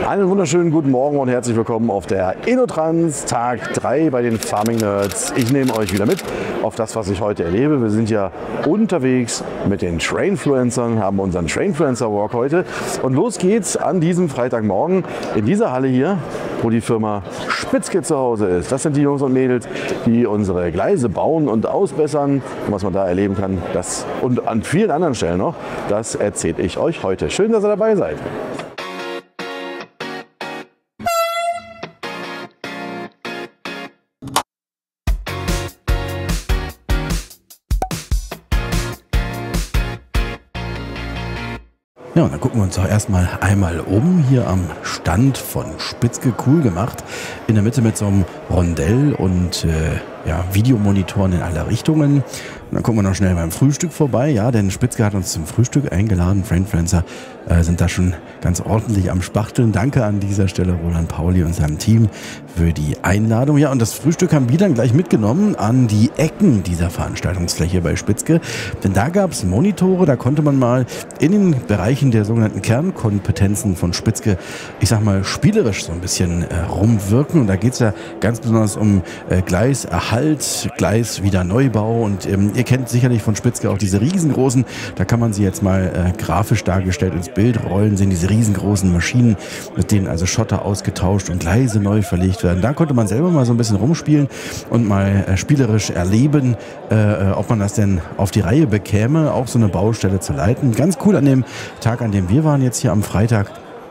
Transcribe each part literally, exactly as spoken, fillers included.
Einen wunderschönen guten Morgen und herzlich willkommen auf der InnoTrans Tag drei bei den Farming Nerds. Ich nehme euch wieder mit auf das, was ich heute erlebe. Wir sind ja unterwegs mit den Trainfluencern, haben unseren Trainfluencer Walk heute. Und los geht's an diesem Freitagmorgen in dieser Halle hier, wo die Firma Spitzke zu Hause ist. Das sind die Jungs und Mädels, die unsere Gleise bauen und ausbessern. Und was man da erleben kann, das und an vielen anderen Stellen noch, das erzähle ich euch heute. Schön, dass ihr dabei seid. Ja, und dann gucken wir uns doch erstmal einmal um, hier am Stand von Spitzke, cool gemacht. In der Mitte mit so einem Rondell und äh, ja, Videomonitoren in alle Richtungen. Und dann gucken wir noch schnell beim Frühstück vorbei, ja, denn Spitzke hat uns zum Frühstück eingeladen. Trainfluencer äh, sind da schon ganz ordentlich am Spachteln. Danke an dieser Stelle Roland Pauli und seinem Team für die Einladung. Ja, und das Frühstück haben wir dann gleich mitgenommen an die Ecken dieser Veranstaltungsfläche bei Spitzke. Denn da gab es Monitore, da konnte man mal in den Bereichen der sogenannten Kernkompetenzen von Spitzke, ich sag mal, spielerisch so ein bisschen äh, rumwirken. Und da geht es ja ganz besonders um äh, Gleiserhalt, Gleiswiederneubau. Und ähm, ihr kennt sicherlich von Spitzke auch diese riesengroßen, da kann man sie jetzt mal äh, grafisch dargestellt ins Bild rollen, sehen diese riesengroßen Maschinen, mit denen also Schotter ausgetauscht und Gleise neu verlegt werden. Da konnte man selber mal so ein bisschen rumspielen und mal äh, spielerisch erleben, äh, ob man das denn auf die Reihe bekäme, auch so eine Baustelle zu leiten. Ganz cool an dem Tag, an dem wir waren jetzt hier am Freitag.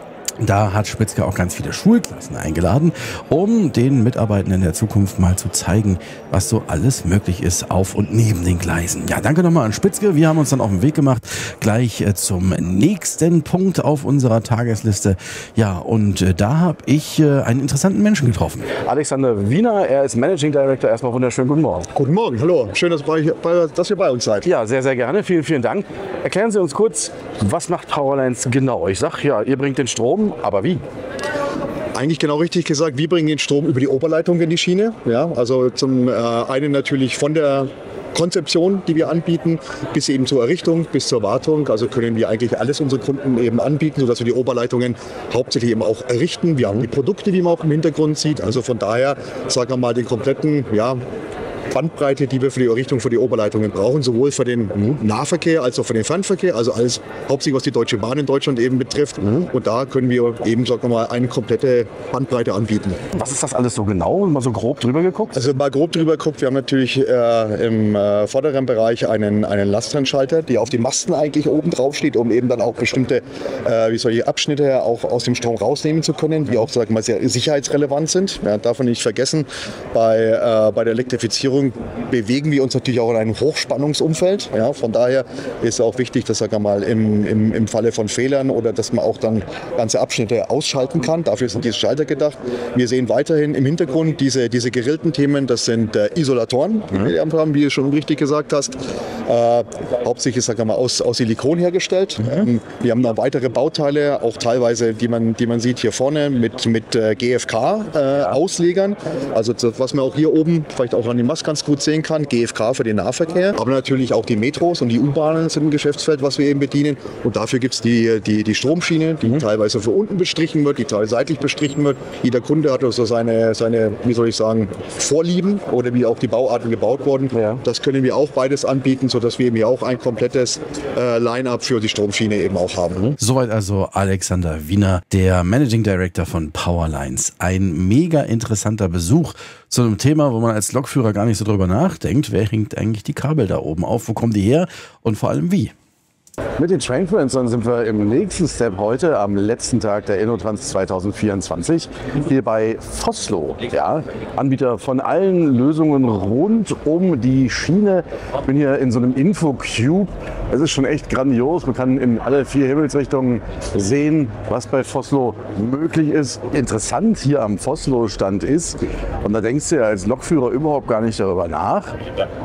Da hat Spitzke auch ganz viele Schulklassen eingeladen, um den Mitarbeitenden der Zukunft mal zu zeigen, was so alles möglich ist auf und neben den Gleisen. Ja, danke nochmal an Spitzke. Wir haben uns dann auf den Weg gemacht, gleich äh, zum nächsten Punkt auf unserer Tagesliste. Ja, und äh, da habe ich äh, einen interessanten Menschen getroffen. Alexander Wiener, er ist Managing Director. Erstmal wunderschönen guten Morgen. Guten Morgen, hallo. Schön, dass, bei, dass ihr bei uns seid. Ja, sehr, sehr gerne. Vielen, vielen Dank. Erklären Sie uns kurz, was macht Powerlines genau? Ich sag ja, ihr bringt den Strom. Aber wie? Eigentlich genau richtig gesagt, wir bringen den Strom über die Oberleitung in die Schiene. Ja, also zum äh, einen natürlich von der Konzeption, die wir anbieten, bis eben zur Errichtung, bis zur Wartung. Also können wir eigentlich alles unseren Kunden eben anbieten, sodass wir die Oberleitungen hauptsächlich eben auch errichten. Wir haben die Produkte, die man auch im Hintergrund sieht. Also von daher, sagen wir mal, den kompletten, ja, Bandbreite, die wir für die Errichtung für die Oberleitungen brauchen, sowohl für den Nahverkehr als auch für den Fernverkehr, also alles hauptsächlich was die Deutsche Bahn in Deutschland eben betrifft. Mhm. Und da können wir eben, sagen wir mal, eine komplette Bandbreite anbieten. Was ist das alles so genau? Mal so grob drüber geguckt? Also mal grob drüber geguckt, wir haben natürlich äh, im äh, vorderen Bereich einen, einen Lasttrennschalter, der auf den Masten eigentlich oben drauf steht, um eben dann auch bestimmte äh, wie solche Abschnitte auch aus dem Strom rausnehmen zu können, die auch, sagen wir mal, sehr sicherheitsrelevant sind. Ja, darf man nicht vergessen, bei, äh, bei der Elektrifizierung bewegen wir uns natürlich auch in einem Hochspannungsumfeld. Ja, von daher ist auch wichtig, dass, sagen wir mal, im, im, im Falle von Fehlern oder dass man auch dann ganze Abschnitte ausschalten kann. Dafür sind diese Schalter gedacht. Wir sehen weiterhin im Hintergrund diese, diese gerillten Themen, das sind äh, Isolatoren, die wir haben, wie du schon richtig gesagt hast. Äh, hauptsächlich, sagen wir mal, aus, aus Silikon hergestellt. Mhm. Wir haben noch weitere Bauteile, auch teilweise, die man, die man sieht hier vorne mit, mit äh, G F K-Auslegern. Äh, also das, was man auch hier oben vielleicht auch an den Masken ganz gut sehen kann, G F K für den Nahverkehr, aber natürlich auch die Metros und die U-Bahnen sind ein Geschäftsfeld, was wir eben bedienen. Und dafür gibt es die, die, die Stromschiene, die mhm. teilweise für unten bestrichen wird, die teilweise seitlich bestrichen wird. Jeder Kunde hat also seine, seine, wie soll ich sagen, Vorlieben oder wie auch die Bauarten gebaut wurden. Ja. Das können wir auch beides anbieten, sodass wir eben hier auch ein komplettes äh, Line-up für die Stromschiene eben auch haben. Mhm. Soweit also Alexander Wiener, der Managing Director von Powerlines. Ein mega interessanter Besuch zu einem Thema, wo man als Lokführer gar nicht so drüber nachdenkt. Wer hängt eigentlich die Kabel da oben auf? Wo kommen die her? Und vor allem wie? Mit den Trainfluencern sind wir im nächsten Step heute am letzten Tag der InnoTrans zwanzig vierundzwanzig hier bei Vossloh, ja, Anbieter von allen Lösungen rund um die Schiene. Ich bin hier in so einem Infocube. Es ist schon echt grandios. Man kann in alle vier Himmelsrichtungen sehen, was bei Vossloh möglich ist. Interessant hier am Vossloh-Stand ist, und da denkst du ja als Lokführer überhaupt gar nicht darüber nach,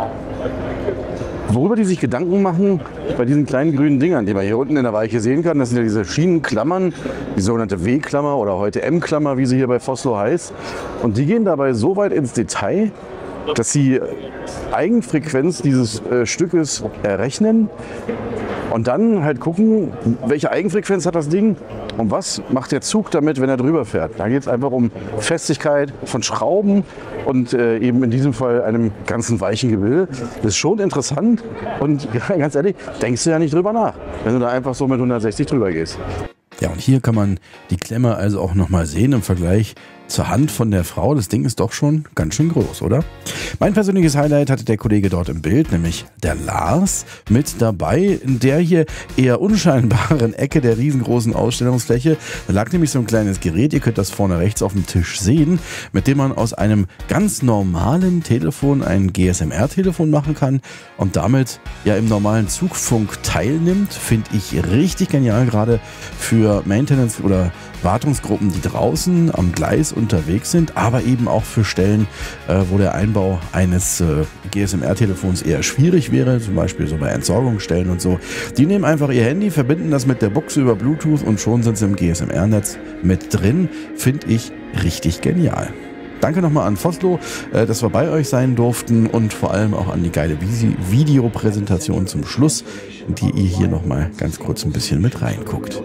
worüber die sich Gedanken machen bei diesen kleinen grünen Dingern, die man hier unten in der Weiche sehen kann. Das sind ja diese Schienenklammern, die sogenannte W-Klammer oder heute M-Klammer, wie sie hier bei Vossloh heißt. Und die gehen dabei so weit ins Detail, dass sie Eigenfrequenz dieses äh, Stückes errechnen und dann halt gucken, welche Eigenfrequenz hat das Ding Und was macht der Zug damit, wenn er drüber fährt? Da geht es einfach um Festigkeit von Schrauben und äh, eben in diesem Fall einem ganzen weichen Gebilde. Das ist schon interessant und ja, ganz ehrlich, denkst du ja nicht drüber nach, wenn du da einfach so mit hundertsechzig drüber gehst. Ja, und hier kann man die Klemme also auch nochmal sehen im Vergleich zur Hand von der Frau. Das Ding ist doch schon ganz schön groß, oder? Mein persönliches Highlight hatte der Kollege dort im Bild, nämlich der Lars, mit dabei in der hier eher unscheinbaren Ecke der riesengroßen Ausstellungsfläche. Da lag nämlich so ein kleines Gerät, ihr könnt das vorne rechts auf dem Tisch sehen, mit dem man aus einem ganz normalen Telefon ein G S M R-Telefon machen kann und damit ja im normalen Zugfunk teilnimmt. Finde ich richtig genial, gerade für Maintenance oder Wartungsgruppen, die draußen am Gleis unterwegs sind, aber eben auch für Stellen, äh, wo der Einbau eines äh, G S M R-Telefons eher schwierig wäre, zum Beispiel so bei Entsorgungsstellen und so. Die nehmen einfach ihr Handy, verbinden das mit der Buchse über Bluetooth und schon sind sie im G S M R-Netz mit drin. Finde ich richtig genial. Danke nochmal an Vossloh, äh, dass wir bei euch sein durften und vor allem auch an die geile Visi- Videopräsentation zum Schluss, in die ihr hier nochmal ganz kurz ein bisschen mit reinguckt.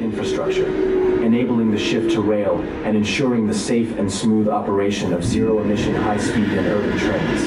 Enabling the shift to rail and ensuring the safe and smooth operation of zero-emission high-speed and urban trains.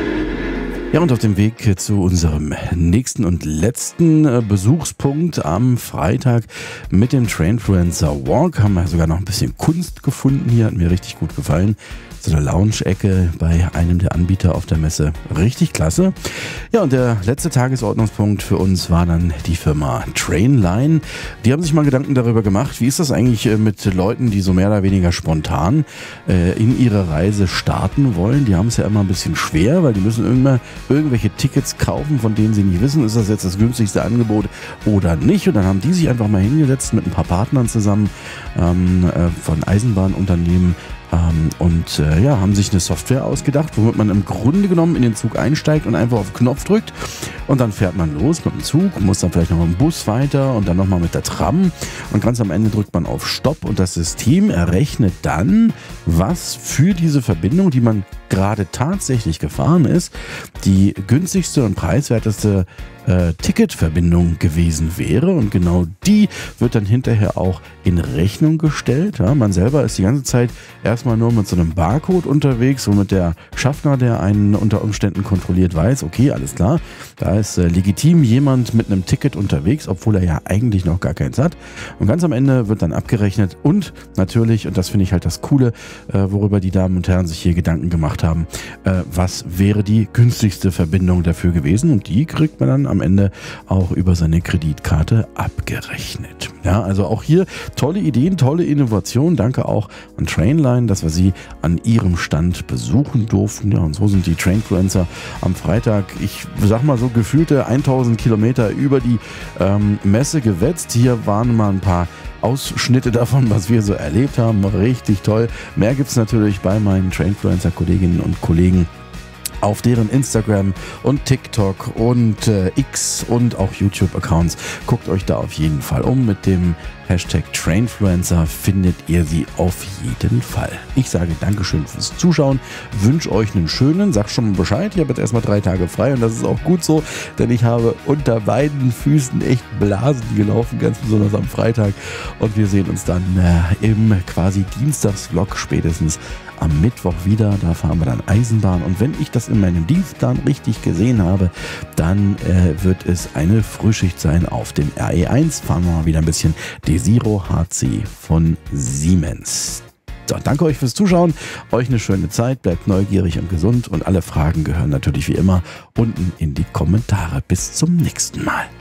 Ja, und auf dem Weg zu unserem nächsten und letzten Besuchspunkt am Freitag mit dem Trainfluencer Walk haben wir sogar noch ein bisschen Kunst gefunden hier, hat mir richtig gut gefallen. So eine Lounge-Ecke bei einem der Anbieter auf der Messe. Richtig klasse. Ja, und der letzte Tagesordnungspunkt für uns war dann die Firma Trainline. Die haben sich mal Gedanken darüber gemacht, wie ist das eigentlich mit Leuten, die so mehr oder weniger spontan äh, in ihre Reise starten wollen. Die haben es ja immer ein bisschen schwer, weil die müssen immer irgendwelche Tickets kaufen, von denen sie nicht wissen, ist das jetzt das günstigste Angebot oder nicht. Und dann haben die sich einfach mal hingesetzt mit ein paar Partnern zusammen ähm, äh, von Eisenbahnunternehmen, Ähm, und äh, ja, haben sich eine Software ausgedacht, womit man im Grunde genommen in den Zug einsteigt und einfach auf den Knopf drückt und dann fährt man los mit dem Zug, muss dann vielleicht noch mit dem Bus weiter und dann nochmal mit der Tram und ganz am Ende drückt man auf Stopp und das System errechnet dann, was für diese Verbindung, die man gerade tatsächlich gefahren ist, die günstigste und preiswerteste äh, Ticketverbindung gewesen wäre und genau die wird dann hinterher auch in Rechnung gestellt. Ja, man selber ist die ganze Zeit erstmal nur mit so einem Barcode unterwegs, womit der Schaffner, der einen unter Umständen kontrolliert, weiß, okay, alles klar, da ist äh, legitim jemand mit einem Ticket unterwegs, obwohl er ja eigentlich noch gar keins hat. Und ganz am Ende wird dann abgerechnet und natürlich, und das finde ich halt das Coole, äh, worüber die Damen und Herren sich hier Gedanken gemacht haben, äh, was wäre die günstigste Verbindung dafür gewesen und die kriegt man dann am Ende auch über seine Kreditkarte abgerechnet. Ja, also auch hier tolle Ideen, tolle Innovation. Danke auch an Trainline, dass wir sie an ihrem Stand besuchen durften. Ja, und so sind die Trainfluencer am Freitag, ich sag mal so gefühlte tausend Kilometer über die ähm, Messe gewetzt. Hier waren mal ein paar Ausschnitte davon, was wir so erlebt haben. Richtig toll. Mehr gibt es natürlich bei meinen Trainfluencer-Kolleginnen und Kollegen auf deren Instagram und TikTok und äh, X und auch YouTube-Accounts. Guckt euch da auf jeden Fall um. Mit dem Hashtag Trainfluencer findet ihr sie auf jeden Fall. Ich sage Dankeschön fürs Zuschauen, wünsche euch einen schönen, sag schon mal Bescheid, ich habe jetzt erstmal drei Tage frei und das ist auch gut so, denn ich habe unter beiden Füßen echt Blasen gelaufen, ganz besonders am Freitag und wir sehen uns dann äh, im quasi Dienstagsvlog spätestens am Mittwoch wieder, da fahren wir dann Eisenbahn und wenn ich das in meinem Dienstplan richtig gesehen habe, dann äh, wird es eine Frühschicht sein auf dem R E eins. Fahren wir mal wieder ein bisschen Desiro H C von Siemens. So, danke euch fürs Zuschauen, euch eine schöne Zeit, bleibt neugierig und gesund und alle Fragen gehören natürlich wie immer unten in die Kommentare. Bis zum nächsten Mal.